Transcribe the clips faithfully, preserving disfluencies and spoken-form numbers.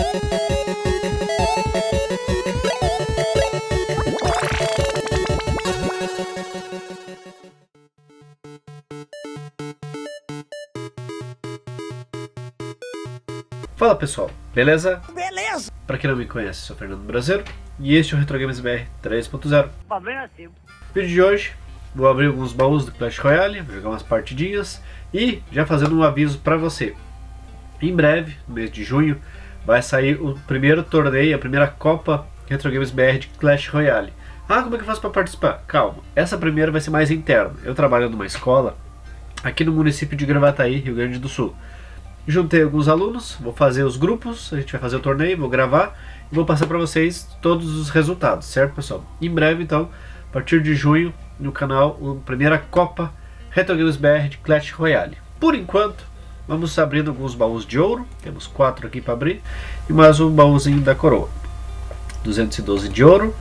Fala pessoal, beleza? Beleza! Pra quem não me conhece, sou Fernando Brasileiro e este é o Retro Games B R três ponto zero. Vídeo de hoje, vou abrir alguns baús do Clash Royale, vou jogar umas partidinhas e já fazendo um aviso pra você. Em breve, no mês de junho, vai sair o primeiro torneio, a primeira Copa Retro Games B R de Clash Royale. Ah, como é que eu faço pra participar? Calma, essa primeira vai ser mais interna. Eu trabalho numa escola aqui no município de Gravataí, Rio Grande do Sul. Juntei alguns alunos, vou fazer os grupos, a gente vai fazer o torneio, vou gravar e vou passar para vocês todos os resultados, certo pessoal? Em breve então, a partir de junho, no canal, a primeira Copa Retro Games B R de Clash Royale. Por enquanto, vamos abrindo alguns baús de ouro, temos quatro aqui para abrir, e mais um baúzinho da coroa. duzentos e doze de ouro,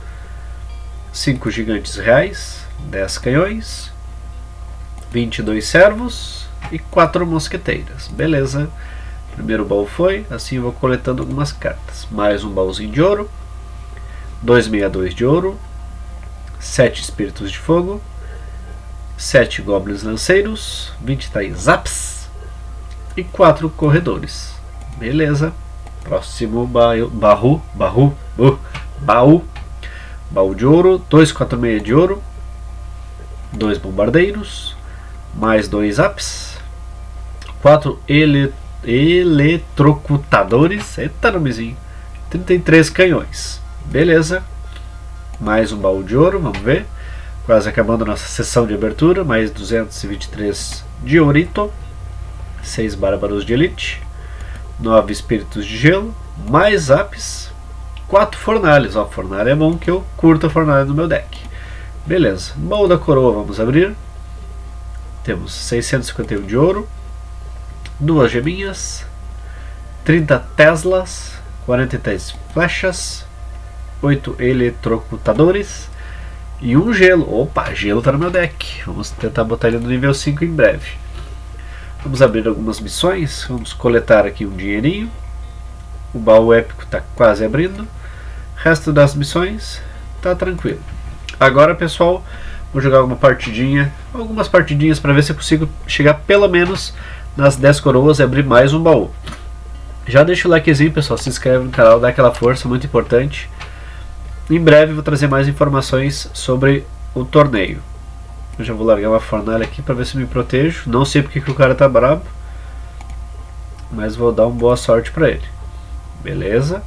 cinco gigantes reais, dez canhões, vinte e dois servos e quatro mosqueteiras, beleza. Primeiro baú foi, assim eu vou coletando algumas cartas. Mais um baúzinho de ouro, duzentos e sessenta e dois de ouro, sete espíritos de fogo, sete goblins lanceiros, vinte e três zaps e quatro corredores, beleza. Próximo baú, baú, baú, uh, baú, baú de ouro, duzentos e quarenta e seis de ouro, dois bombardeiros, mais dois zaps, quatro ele, eletrocutadores, eita nomezinho, trinta e três canhões, beleza. Mais um baú de ouro, vamos ver, quase acabando a nossa sessão de abertura, mais duzentos e vinte e três de ourito, seis bárbaros de elite, nove espíritos de gelo, mais zaps, quatro fornalhas. Ó, fornalha é bom que eu curto a fornalha no meu deck, beleza. Baú da coroa, vamos abrir. Temos seiscentos e cinquenta e um de ouro, duas geminhas, trinta teslas, quarenta e três flechas, oito eletrocutadores e um gelo. Opa, gelo está no meu deck. Vamos tentar botar ele no nível cinco em breve. Vamos abrir algumas missões, vamos coletar aqui um dinheirinho. O baú épico está quase abrindo. O resto das missões está tranquilo. Agora pessoal, vou jogar uma partidinha, algumas partidinhas para ver se eu consigo chegar pelo menos nas dez coroas e abrir mais um baú. Já deixa o likezinho pessoal, se inscreve no canal, dá aquela força, muito importante. Em breve vou trazer mais informações sobre o torneio. Eu já vou largar uma fornalha aqui para ver se me protejo. Não sei porque que o cara tá brabo, mas vou dar uma boa sorte para ele. Beleza.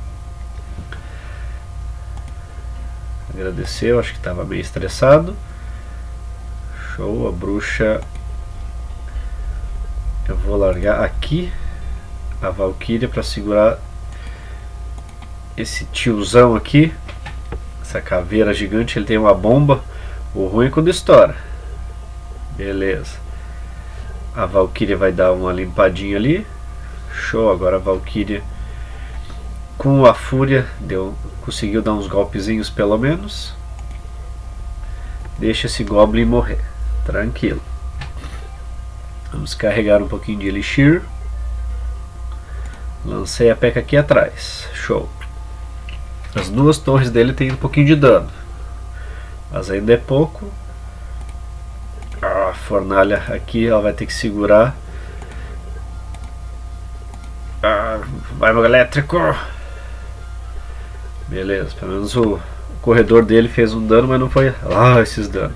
Agradecer, eu acho que estava meio estressado. Show, a bruxa. Eu vou largar aqui a Valkyria para segurar esse tiozão aqui. Essa caveira gigante, ele tem uma bomba. O ruim é quando estoura. Beleza. A Valkyria vai dar uma limpadinha ali. Show, agora a Valkyria com a fúria deu, conseguiu dar uns golpezinhos pelo menos. Deixa esse Goblin morrer. Tranquilo. Vamos carregar um pouquinho de Elixir. Lancei a P E K K aqui atrás. Show. As duas torres dele tem um pouquinho de dano, mas ainda é pouco. A fornalha aqui ela vai ter que segurar. Ah, vai meu elétrico. Beleza, pelo menos o corredor dele fez um dano, mas não foi ah, esses danos.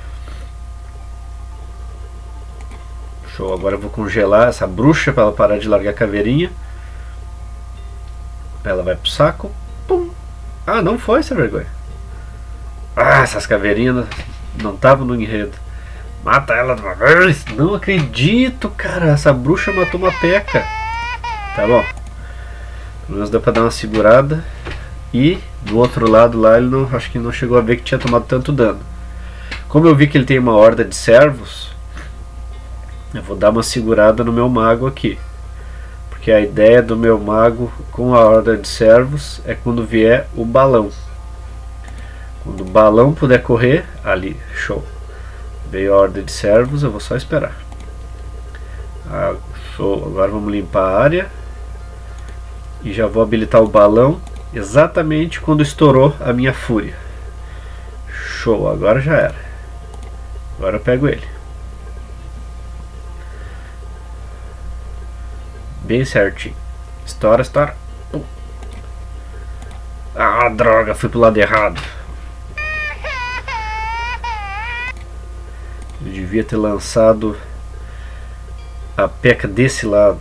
Show, agora eu vou congelar essa bruxa para ela parar de largar a caveirinha. Ela vai pro saco. Pum. Ah, não foi essa vergonha. Ah, essas caveirinhas não estavam no enredo. Mata ela de uma vez. Não acredito, cara. Essa bruxa matou uma peca. Tá bom. Pelo menos deu pra dar uma segurada. E do outro lado lá ele não, acho que não chegou a ver que tinha tomado tanto dano. Como eu vi que ele tem uma horda de servos, eu vou dar uma segurada no meu mago aqui. Porque a ideia do meu mago com a horda de servos é quando vier o balão. Quando o balão puder correr, ali, show. Veio a horda de servos, eu vou só esperar. Ah, show. Agora vamos limpar a área. E já vou habilitar o balão exatamente quando estourou a minha fúria. Show, agora já era. Agora eu pego ele. Bem certinho. Estoura, estoura. Pum. Ah, droga, fui pro lado errado. Eu devia ter lançado a P.E.K.K.A desse lado.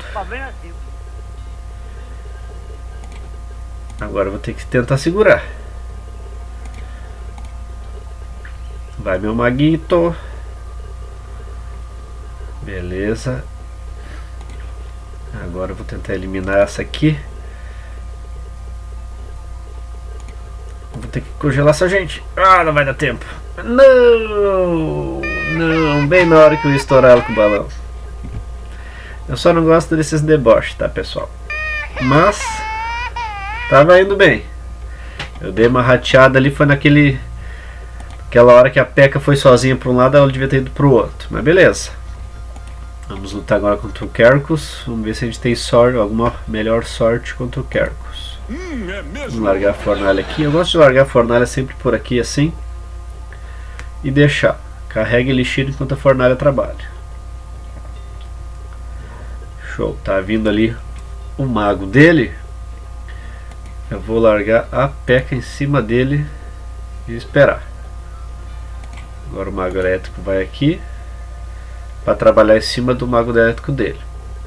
Agora eu vou ter que tentar segurar. Vai, meu maguito. Beleza. Agora eu vou tentar eliminar essa aqui. Vou ter que congelar essa gente. Ah, não vai dar tempo. Não! Não, bem na hora que eu ia estourar ela com o balão. Eu só não gosto desses deboches, tá, pessoal? Mas tava indo bem. Eu dei uma rateada ali, foi naquele... Aquela hora que a P.E.K.K.A foi sozinha para um lado, ela devia ter ido para o outro. Mas beleza. Vamos lutar agora contra o Kerakus. Vamos ver se a gente tem sorte, alguma melhor sorte contra o Kerakus. Hum, é Vamos largar a fornalha aqui. Eu gosto de largar a fornalha sempre por aqui assim. E deixar. Carrega elixir enquanto a fornalha trabalha. Show. Tá vindo ali o mago dele. Eu vou largar a P.E.K.K.A em cima dele e esperar. Agora o mago elétrico vai aqui para trabalhar em cima do mago elétrico dele.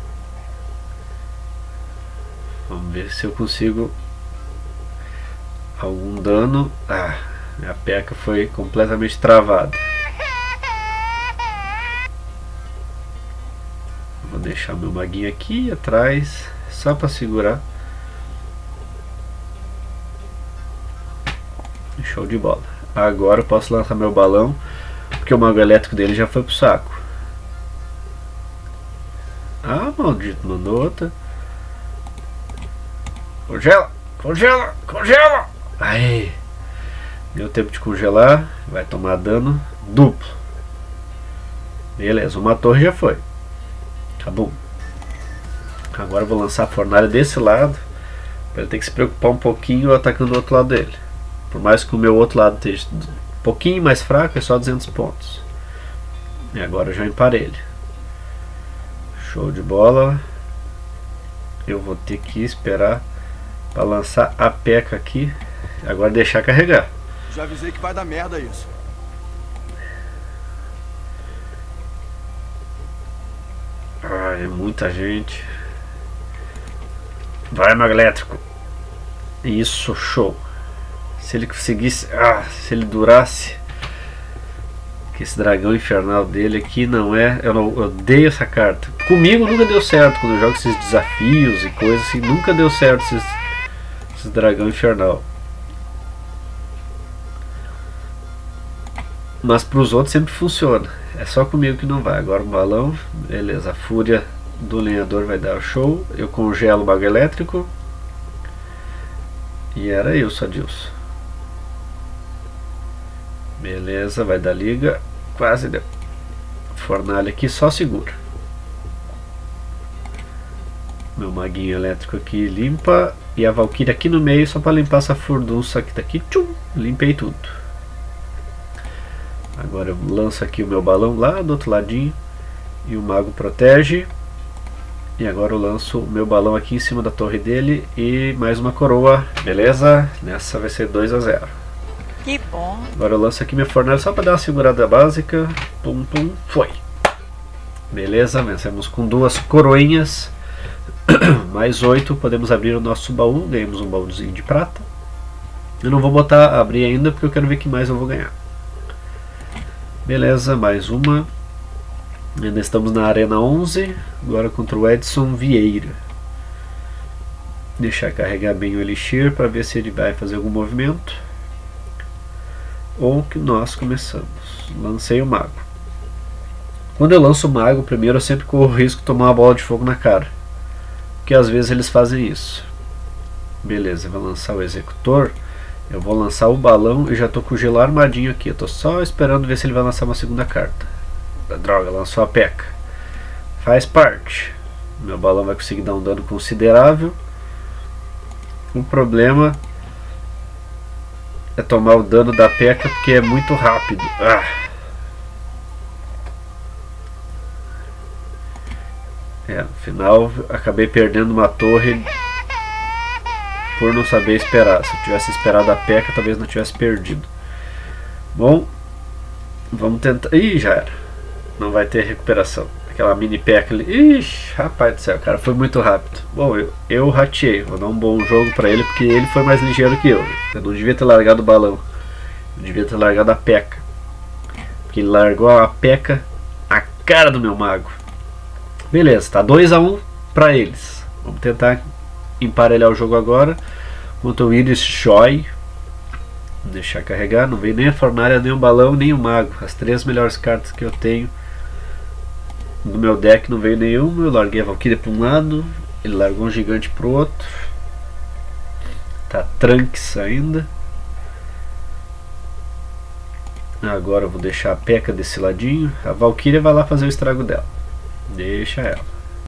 Vamos ver se eu consigo algum dano. Ah, a P.E.K.K.A foi completamente travada. Vou deixar meu maguinho aqui atrás só para segurar. Show de bola. Agora eu posso lançar meu balão, porque o mago elétrico dele já foi pro saco. Ah, maldito, mandou outra. Congela, congela, congela. Aí, deu tempo de congelar. Vai tomar dano duplo. Beleza, uma torre já foi. Tá bom. Agora eu vou lançar a fornalha desse lado, para ele ter que se preocupar um pouquinho atacando o outro lado dele. Por mais que o meu outro lado esteja um pouquinho mais fraco, é só duzentos pontos. E agora eu já emparelho. Show de bola. Eu vou ter que esperar para lançar a P.E.K.K.A aqui. Agora deixar carregar. Já avisei que vai dar merda isso. Ah, é muita gente. Vai, mago elétrico. Isso, show. Se ele conseguisse, ah, se ele durasse, que esse dragão infernal dele aqui não é, eu, não, eu odeio essa carta. Comigo nunca deu certo quando eu jogo esses desafios e coisas assim, nunca deu certo esses, esses dragão infernal. Mas para os outros sempre funciona. É só comigo que não vai. Agora o balão, beleza. A fúria do lenhador vai dar o show. Eu congelo o mago elétrico. E era isso, Adilson. Beleza, vai dar liga. Quase deu. Fornalha aqui, só segura. Meu maguinho elétrico aqui limpa. E a Valkyria aqui no meio, só para limpar essa furdunça que tá aqui. Tchum, limpei tudo. Agora eu lanço aqui o meu balão lá do outro ladinho. E o mago protege. E agora eu lanço o meu balão aqui em cima da torre dele. E mais uma coroa. Beleza? Nessa vai ser dois a zero. Que bom. Agora eu lanço aqui minha fornalha só para dar uma segurada básica. Pum, pum, foi. Beleza, vencemos com duas coroinhas. Mais oito, podemos abrir o nosso baú. Ganhamos um baúzinho de prata. Eu não vou botar abrir ainda porque eu quero ver que mais eu vou ganhar. Beleza, mais uma. Ainda estamos na arena onze. Agora contra o Edson Vieira. Deixar carregar bem o elixir para ver se ele vai fazer algum movimento. Ou que nós começamos. Lancei o mago. Quando eu lanço o mago, primeiro eu sempre corro o risco de tomar uma bola de fogo na cara. Porque às vezes eles fazem isso. Beleza, eu vou lançar o executor. Eu vou lançar o balão e já estou com o gelo armadinho aqui. Eu estou só esperando ver se ele vai lançar uma segunda carta. Droga, lançou a P.E.K.K.A. Faz parte. Meu balão vai conseguir dar um dano considerável. O problema é tomar o dano da P.E.K.K.A porque é muito rápido. Ah. É, no final acabei perdendo uma torre por não saber esperar. Se eu tivesse esperado a P.E.K.K.A talvez não tivesse perdido. Bom, vamos tentar. Ih, já era. Não vai ter recuperação. Aquela mini P.E.K.K.A ali. Ixi, rapaz do céu, cara, foi muito rápido. Bom, eu, eu rateei. Vou dar um bom jogo pra ele porque ele foi mais ligeiro que eu. Eu não devia ter largado o balão. Eu devia ter largado a P.E.K.K.A. Porque ele largou a P.E.K.K.A a cara do meu mago. Beleza, tá dois a um pra eles. Vamos tentar emparelhar o jogo agora. Contra o Iris Joy. Vou deixar carregar. Não veio nem a fornalha, nem o balão, nem o mago. As três melhores cartas que eu tenho no meu deck não veio nenhuma. Eu larguei a Valkyria para um lado, ele largou um gigante para o outro. Tá Trunks ainda. Agora eu vou deixar a P.E.K.K.A desse ladinho. A Valkyria vai lá fazer o estrago dela. Deixa ela.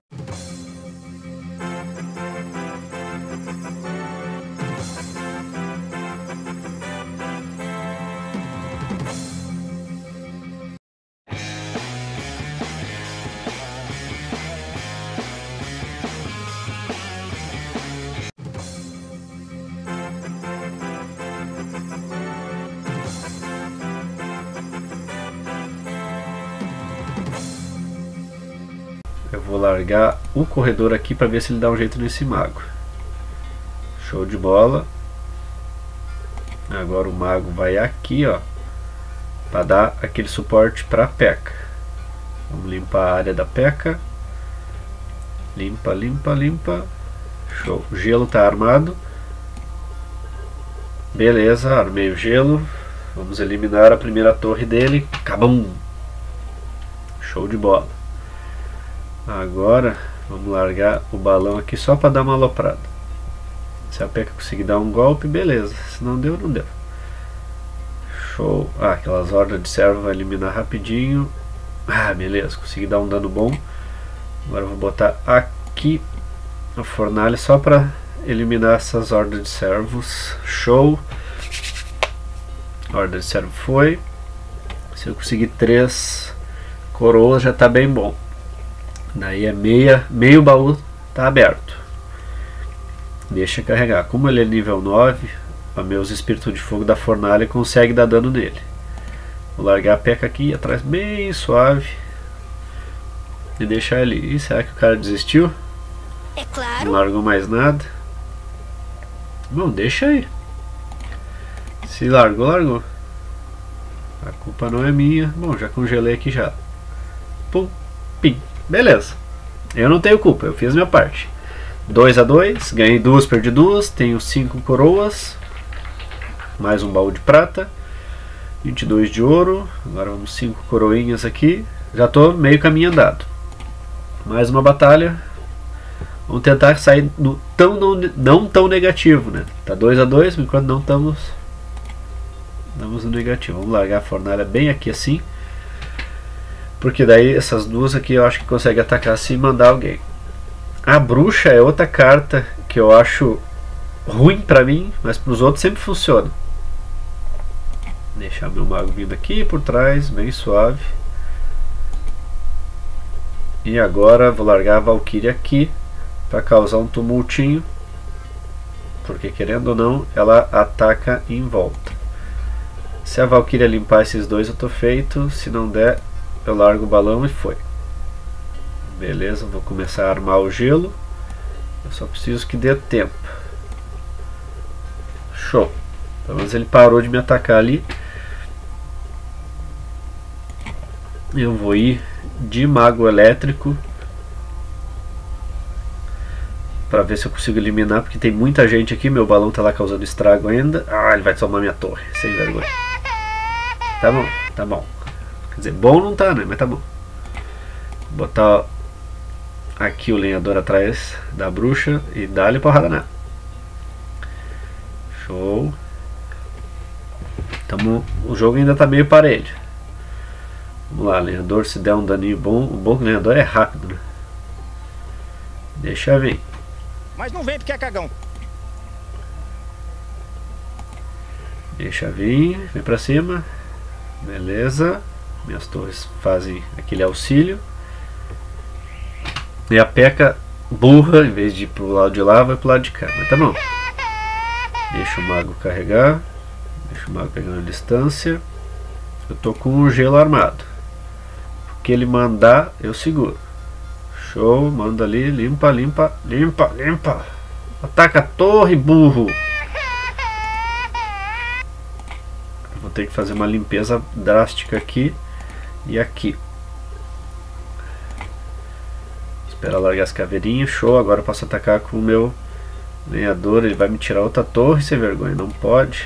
Eu vou largar o corredor aqui para ver se ele dá um jeito nesse mago. Show de bola. Agora o mago vai aqui, ó, para dar aquele suporte para a P.E.K.K.A. Vamos limpar a área da P.E.K.K.A. Limpa, limpa, limpa. Show. O gelo tá armado. Beleza, armei o gelo. Vamos eliminar a primeira torre dele. Cabum! Show de bola. Agora vamos largar o balão aqui só para dar uma aloprada. Se a P.E.K.K.A conseguir dar um golpe, beleza. Se não deu, não deu. Show. Ah, aquelas hordas de servo vai eliminar rapidinho. Ah, beleza. Consegui dar um dano bom. Agora eu vou botar aqui a fornalha só para eliminar essas hordas de servos. Show. A horda de servo foi. Se eu conseguir três coroas já está bem bom. Daí é meia, meio baú tá aberto. Deixa carregar. Como ele é nível nove, os meus espíritos de fogo da fornalha consegue dar dano nele. Vou largar a P.E.K.K.A aqui atrás bem suave e deixar ele. Ih, será que o cara desistiu? É claro. Não largou mais nada. Bom, deixa aí. Se largou, largou. A culpa não é minha. Bom, já congelei aqui já. Pum, pim. Beleza, eu não tenho culpa, eu fiz minha parte. dois a dois, ganhei duas, perdi duas, tenho cinco coroas, mais um baú de prata, vinte e dois de ouro, agora vamos cinco coroinhas aqui, já estou meio caminho andado. Mais uma batalha, vamos tentar sair no tão, não, não tão negativo, né? Tá dois a dois, enquanto não estamos, estamos no negativo. Vamos largar a fornalha bem aqui assim. Porque daí essas duas aqui eu acho que consegue atacar se mandar alguém. A bruxa é outra carta que eu acho ruim pra mim, mas pros outros sempre funciona. Deixar meu mago vindo aqui por trás, bem suave. E agora vou largar a Valkyria aqui para causar um tumultinho. Porque querendo ou não, ela ataca em volta. Se a Valkyria limpar esses dois eu tô feito, se não der eu largo o balão e foi. Beleza, vou começar a armar o gelo. Eu só preciso que dê tempo. Show. Pelo menos ele parou de me atacar ali. Eu vou ir de mago elétrico para ver se eu consigo eliminar, porque tem muita gente aqui. Meu balão tá lá causando estrago ainda. Ah, ele vai tomar minha torre, sem vergonha. Tá bom, tá bom. Quer dizer, bom não tá, né? Mas tá bom. Vou botar aqui o lenhador atrás da bruxa e dá-lhe porrada nela. Show. Tamo, o jogo ainda tá meio parelho. Vamos lá, lenhador, se der um daninho bom. O bom que o lenhador é rápido, né? Deixa vir. Mas não vem porque é cagão. Deixa vir, vem pra cima. Beleza. Minhas torres fazem aquele auxílio. E a P.E.K.K.A burra, em vez de ir pro lado de lá, vai pro lado de cá. Mas tá bom. Deixa o mago carregar. Deixa o mago pegando a distância. Eu tô com o gelo armado. O que ele mandar, eu seguro. Show, manda ali, limpa, limpa, limpa, limpa. Ataca a torre, burro. Vou ter que fazer uma limpeza drástica aqui e aqui. Esperar largar as caveirinhas. Show, agora eu posso atacar com o meu lenhador. Ele vai me tirar outra torre, sem vergonha. Não pode.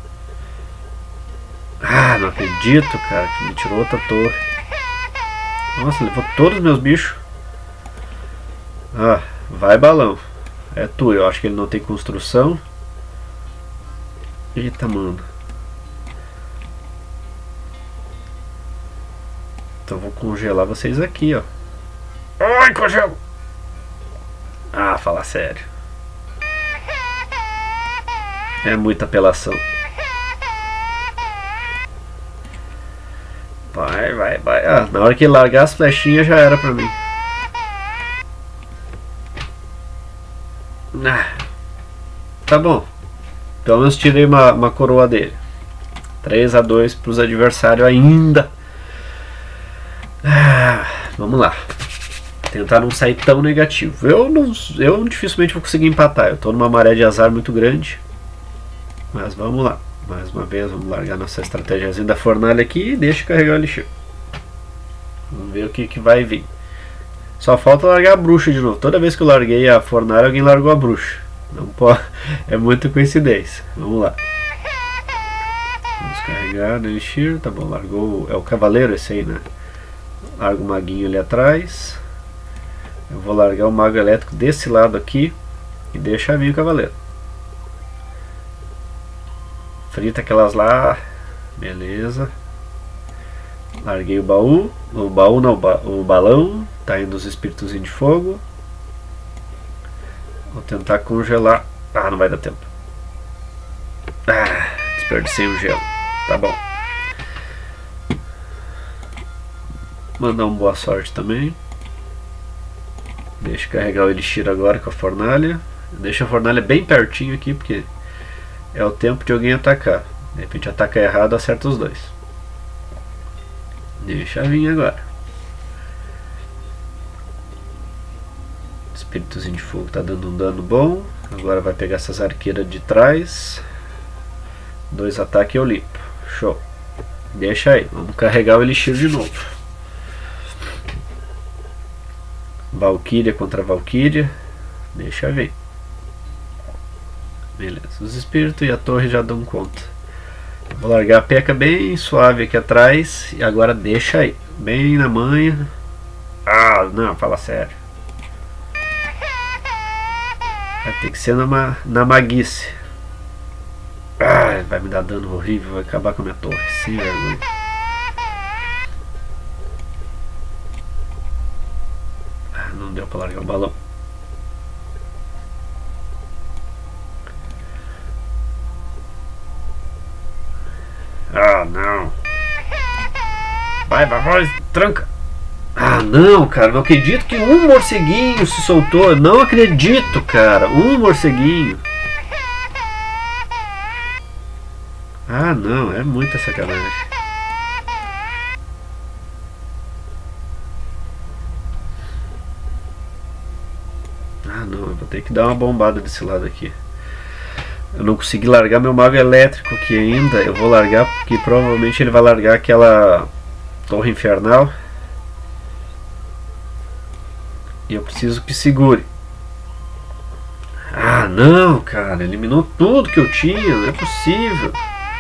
Ah, não acredito, cara, que me tirou outra torre. Nossa, levou todos os meus bichos. Ah, vai balão. É tu, eu acho que ele não tem construção. Eita, mano. Então vou congelar vocês aqui, ó. Ai, congelo. Ah, fala sério. É muita apelação. Vai, vai, vai. Ah, na hora que ele largar as flechinhas já era pra mim. Ah, tá bom. Pelo menos tirei uma, uma coroa dele. três a dois pros adversários ainda. Ah, vamos lá. Tentar não sair tão negativo. Eu, não, eu dificilmente vou conseguir empatar. Eu tô numa maré de azar muito grande. Mas vamos lá. Mais uma vez, vamos largar nossa estratégiazinha da fornalha aqui e deixa carregar o elixir. Vamos ver o que, que vai vir. Só falta largar a bruxa de novo. Toda vez que eu larguei a fornalha, alguém largou a bruxa. Não pode. É muita coincidência. Vamos lá. Vamos carregar no elixir. Tá bom, largou. É o cavaleiro esse aí, né? Larga o maguinho ali atrás. Eu vou largar o mago elétrico desse lado aqui e deixa vir o cavaleiro. Frita aquelas lá. Beleza. Larguei o baú. O baú não, o balão. Tá indo os espíritos de fogo. Vou tentar congelar. Ah, não vai dar tempo. Ah, desperdicei o gelo. Tá bom. Mandar um boa sorte também. Deixa eu carregar o elixir agora com a fornalha. Deixa a fornalha bem pertinho aqui, porque é o tempo de alguém atacar. De repente ataca errado, acerta os dois. Deixa vir agora. Espíritozinho de fogo tá dando um dano bom. Agora vai pegar essas arqueiras de trás. Dois ataques eu limpo. Show. Deixa aí. Vamos carregar o elixir de novo. Valkyria contra Valkyria. Deixa vir. Beleza. Os espíritos e a torre já dão conta. Vou largar a P.E.K.K.A bem suave aqui atrás. E agora deixa aí. Bem na manha. Ah, não, fala sério. Vai ter que ser na, ma na maguice. Ah, vai me dar dano horrível. Vai acabar com a minha torre. Sem vergonha. Ah, não deu pra largar o balão. Ah, não. Vai, vai, vai. Tranca. Ah, não, cara, não acredito que um morceguinho se soltou. Eu não acredito, cara. Um morceguinho. Ah, não, é muita sacanagem. Ah, não, eu vou ter que dar uma bombada desse lado aqui. Eu não consegui largar meu mago elétrico aqui ainda. Eu vou largar porque provavelmente ele vai largar aquela torre infernal. E eu preciso que segure. Ah, não, cara. Eliminou tudo que eu tinha. Não é possível.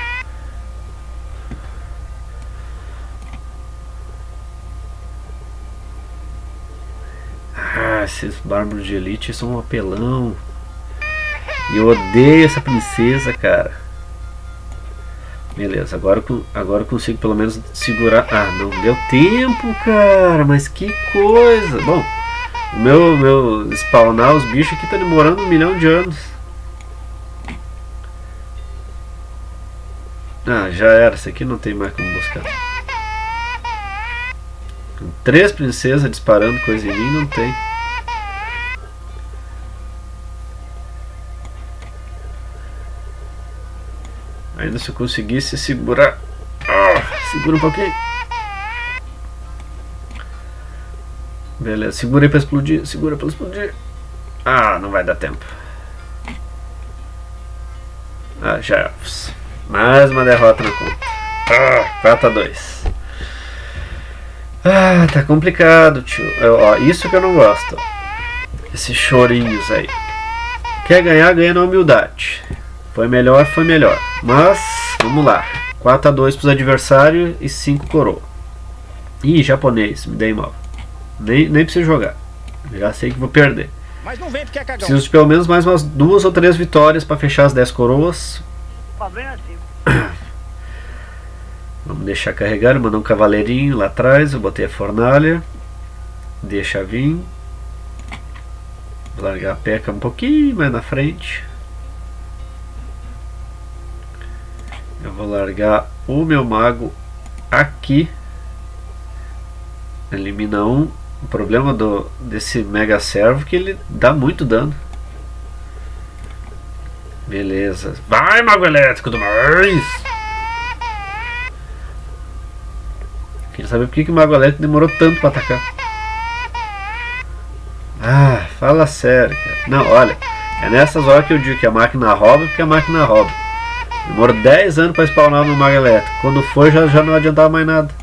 Ah, esses bárbaros de elite são um apelão. E eu odeio essa princesa, cara. Beleza, agora, agora eu consigo pelo menos segurar. Ah, não deu tempo, cara. Mas que coisa. Bom, o meu, meu spawnar os bichos aqui tá demorando um milhão de anos. Ah, já era. Esse aqui não tem mais como buscar. Três princesas disparando coisa em mim, não tem. Ainda se eu conseguisse segurar. Ah, segura um pouquinho. Beleza, segura aí pra explodir. Segura pra explodir. Ah, não vai dar tempo. Ah, já. Mais uma derrota na conta. Ah, quatro a dois. Ah, tá complicado, tio. Eu, ó, isso que eu não gosto. Esses chorinhos aí. Quer ganhar, ganha na humildade. Foi melhor, foi melhor. Mas, vamos lá. quatro a dois pros adversários e cinco coroa. Ih, japonês, me dei mal. Nem, nem preciso jogar. Já sei que vou perder. Mas não vem porque é cagão. Preciso de pelo menos mais umas duas ou três vitórias para fechar as dez coroas. Vamos deixar carregar, mandar um cavaleirinho lá atrás. Eu botei a fornalha. Deixa vir. Vou largar a P E K A um pouquinho mais na frente. Eu vou largar o meu mago aqui. Elimina um. O problema do, desse mega servo é que ele dá muito dano. Beleza. Vai, mago elétrico do mais! Queria saber por que, que o mago elétrico demorou tanto para atacar. Ah, fala sério, cara. Não, olha. É nessas horas que eu digo que a máquina rouba, porque a máquina rouba. Demorou dez anos para spawnar no mago elétrico. Quando foi, já, já não adiantava mais nada.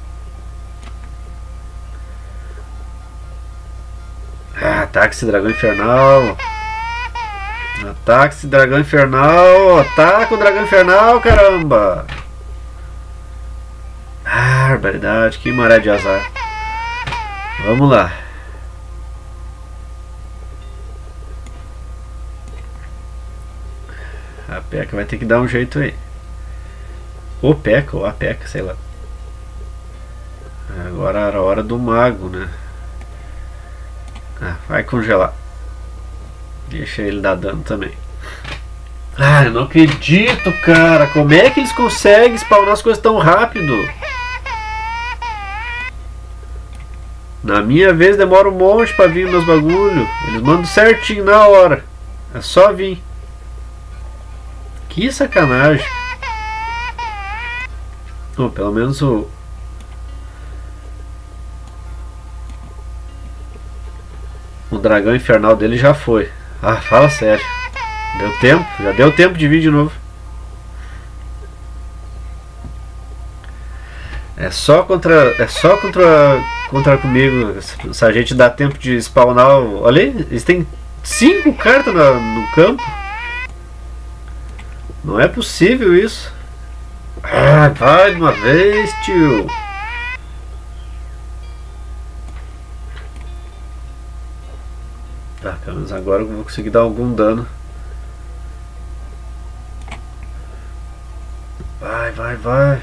Ah, ataque dragão infernal. Ataque dragão infernal. Ataca o dragão infernal, caramba. Ah, barbaridade, que maré de azar. Vamos lá. A P E K A vai ter que dar um jeito aí. O P E K A ou a P E K A, sei lá. Agora era a hora do mago, né? Ah, vai congelar. Deixa ele dar dano também. Ah, eu não acredito, cara. Como é que eles conseguem spawnar as coisas tão rápido? Na minha vez demora um monte pra vir meus bagulho. Eles mandam certinho na hora. É só vir. Que sacanagem. Oh, pelo menos o... O dragão infernal dele já foi. Ah, fala sério. Deu tempo? Já deu tempo de vir de novo. É só contra... É só contra... Contra comigo. Se a gente dá tempo de spawnar... Olha aí, eles têm cinco cartas no, no campo. Não é possível isso. Ah, vai de uma vez, tio. Tá, pelo menos agora eu vou conseguir dar algum dano. Vai, vai, vai.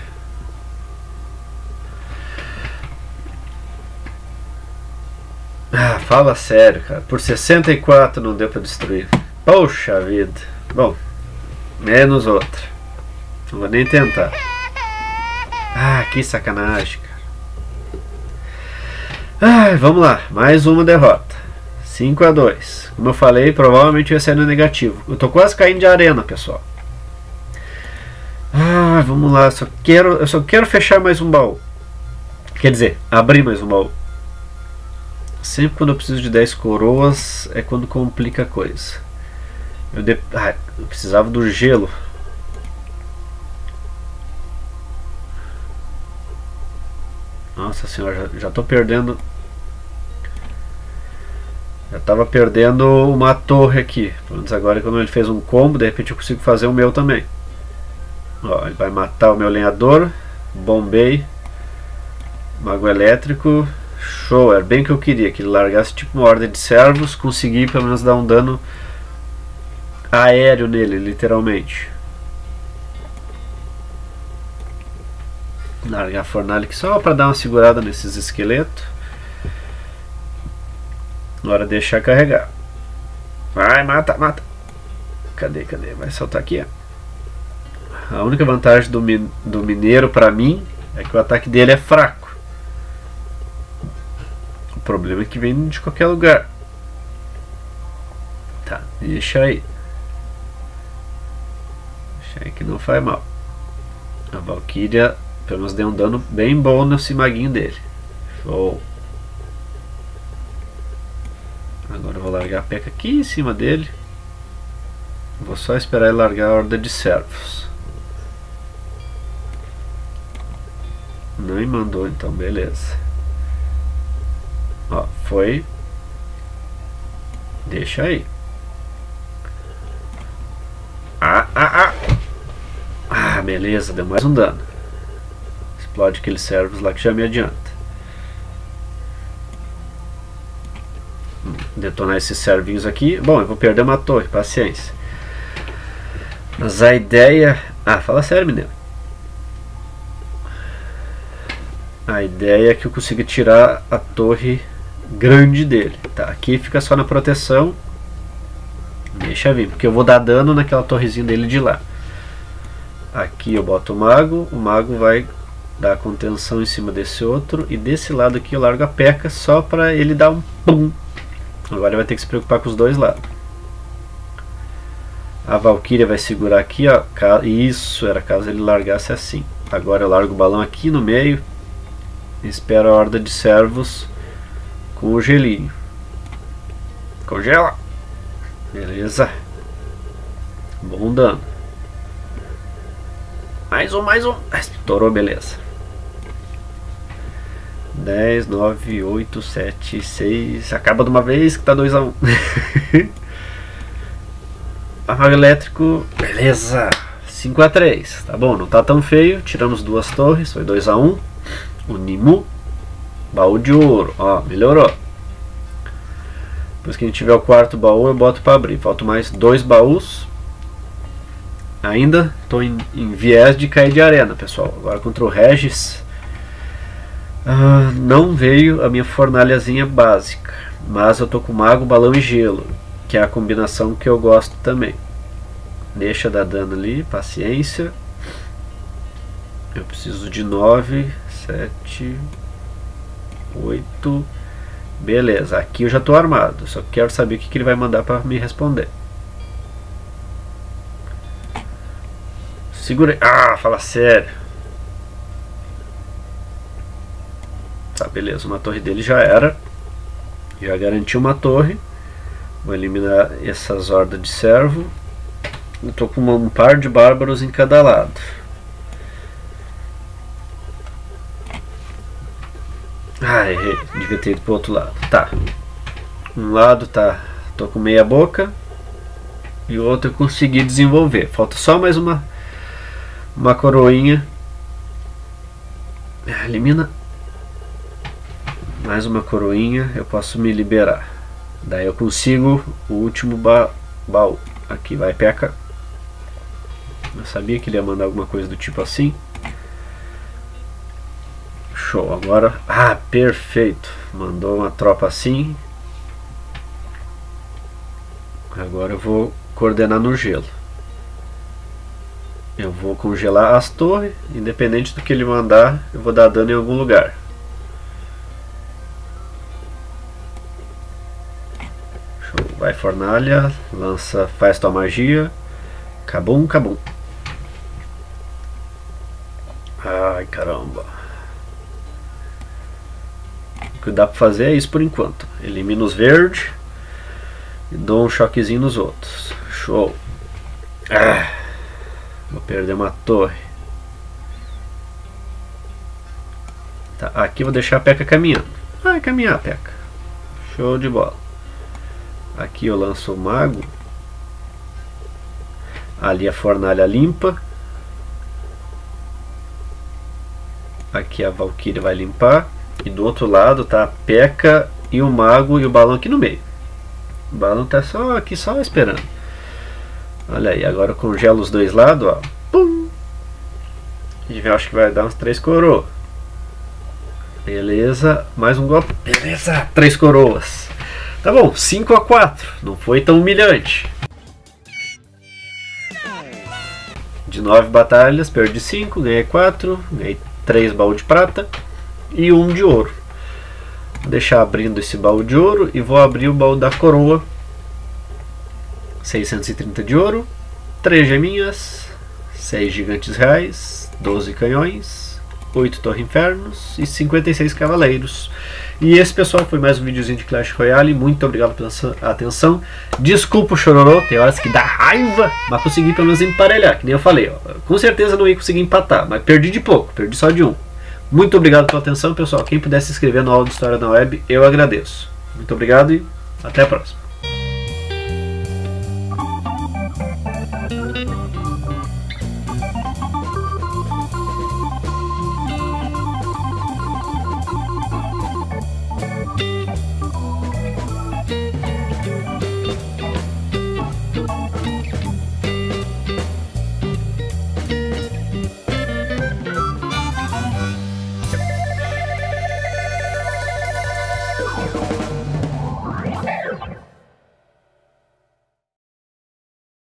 Ah, fala sério, cara. Por sessenta e quatro não deu pra destruir. Poxa vida. Bom, menos outra. Não vou nem tentar. Ah, que sacanagem, cara. Ah, vamos lá. Mais uma derrota. cinco a dois. Como eu falei, provavelmente vai ser no negativo. Eu tô quase caindo de arena, pessoal. Ah, vamos lá. Só quero, eu só quero fechar mais um baú. Quer dizer, abrir mais um baú. Sempre quando eu preciso de dez coroas é quando complica a coisa. Eu, de... ah, eu precisava do gelo. Nossa senhora, já, já tô perdendo. Já tava perdendo uma torre aqui. Pelo menos agora, quando ele fez um combo, de repente eu consigo fazer o meu também. Ó, ele vai matar o meu lenhador. Bombei. Mago elétrico. Show, era bem o que eu queria. Que ele largasse tipo uma ordem de servos. Consegui pelo menos dar um dano aéreo nele, literalmente. Largar a fornalha aqui só para dar uma segurada nesses esqueletos. Agora deixar carregar. Vai, mata, mata. Cadê, cadê? Vai soltar aqui, ó. A única vantagem do, min do mineiro pra mim é que o ataque dele é fraco. O problema é que vem de qualquer lugar. Tá, deixa aí. Deixa aí que não faz mal. A Valkyria pelo menos deu um dano bem bom nesse maguinho dele. Show. Agora eu vou largar a P.E.K.K.A aqui em cima dele. Vou só esperar ele largar a horda de servos. Não me mandou, então beleza. Ó, foi. Deixa aí. Ah, ah, ah. Ah, beleza, deu mais um dano. Explode aqueles servos lá que já me adianta. Detonar esses servinhos aqui. Bom, eu vou perder uma torre, paciência. Mas a ideia... Ah, fala sério, menino. A ideia é que eu consiga tirar a torre grande dele. Tá, aqui fica só na proteção. Deixa vir, porque eu vou dar dano naquela torrezinha dele de lá. Aqui eu boto o mago. O mago vai dar contenção em cima desse outro. E desse lado aqui eu largo a P.E.K.K.A só para ele dar um pum. Agora ele vai ter que se preocupar com os dois lados. A Valkyria vai segurar aqui, ó. Isso, era caso ele largasse assim. Agora eu largo o balão aqui no meio. Espero a horda de servos com o gelinho. Congela. Beleza. Bom dano. Mais um, mais um. Estourou, beleza. dez, nove, oito, sete, seis. Acaba de uma vez que tá dois a um. Mago elétrico. Beleza. cinco a três. Tá bom, não tá tão feio. Tiramos duas torres. Foi dois a um. O Nimu. Baú de ouro. Ó, melhorou. Depois que a gente tiver o quarto baú, eu boto para abrir. Faltam mais dois baús. Ainda estou em, em viés de cair de arena, pessoal. Agora contra o Regis. Uh, não veio a minha fornalhazinha básica. Mas eu tô com mago, balão e gelo. Que é a combinação que eu gosto também. Deixa dar dano ali. Paciência. Eu preciso de nove, sete, oito. Beleza, aqui eu já estou armado. Só quero saber o que, que ele vai mandar para me responder. Segura aí. Ah, fala sério. Tá, beleza. Uma torre dele já era. Já garantiu uma torre. Vou eliminar essas hordas de servo. Eu tô com um par de bárbaros em cada lado. Ah, errei. Devia ter ido pro outro lado. Tá. Um lado tá. Tô com meia boca. E o outro eu consegui desenvolver. Falta só mais uma. Uma coroinha. Elimina. Mais uma coroinha. Eu posso me liberar. Daí eu consigo o último ba baú. Aqui vai P E K K A. Eu sabia que ele ia mandar alguma coisa do tipo assim. Show, agora... Ah, perfeito. Mandou uma tropa assim. Agora eu vou coordenar no gelo. Eu vou congelar as torres. Independente do que ele mandar, eu vou dar dano em algum lugar. Show, vai fornalha. Lança, faz tua magia. Cabum, cabum. Ai, caramba. O que dá pra fazer é isso por enquanto. Elimino os verdes e dou um choquezinho nos outros. Show. Ah, vou perder uma torre. Tá, aqui vou deixar a P E K K A caminhando. Vai caminhar a P E K K A. Show de bola. Aqui eu lanço o mago. Ali a fornalha limpa. Aqui a Valkyria vai limpar. E do outro lado tá a P E K K A e o mago e o balão aqui no meio. O balão tá só aqui, só esperando. Olha aí, agora eu congelo os dois lados, ó. Pum! E eu acho que vai dar uns três coroas. Beleza, mais um golpe. Beleza, três coroas. Tá bom, cinco a quatro. Não foi tão humilhante. De nove batalhas, perdi cinco, ganhei quatro, ganhei três baús de prata e um de ouro. Vou deixar abrindo esse baú de ouro e vou abrir o baú da coroa. seiscentos e trinta de ouro, três geminhas, seis gigantes reais, doze canhões, oito torre infernos e cinquenta e seis cavaleiros. E esse, pessoal, foi mais um videozinho de Clash Royale. Muito obrigado pela atenção. Desculpa o chororô, tem horas que dá raiva, mas consegui pelo menos emparelhar, que nem eu falei, ó. Com certeza não ia conseguir empatar, mas perdi de pouco, perdi só de um. Muito obrigado pela atenção, pessoal. Quem puder se inscrever no aula de História na Web, eu agradeço. Muito obrigado e até a próxima.